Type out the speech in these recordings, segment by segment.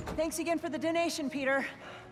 Thanks again for the donation, Peter.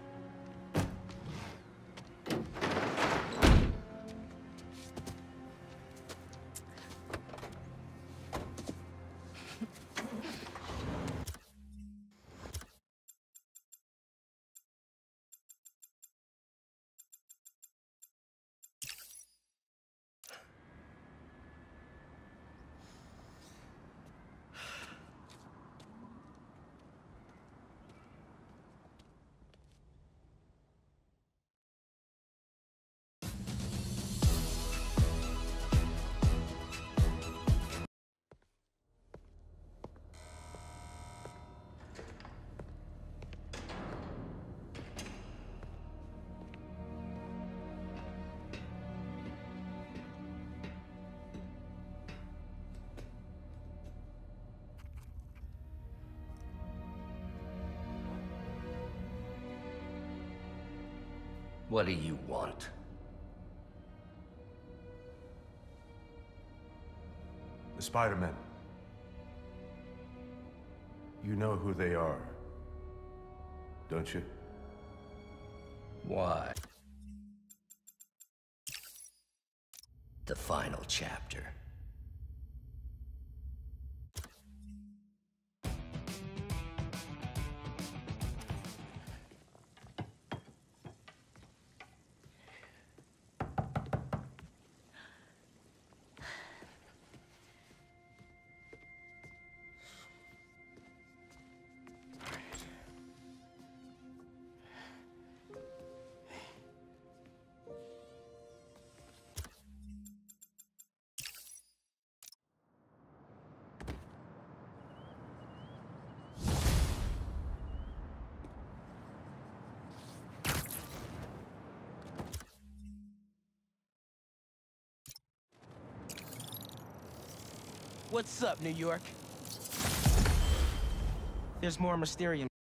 What do you want? The Spider-Men. You know who they are, don't you? Why? The final chapter. What's up, New York? There's more Mysterium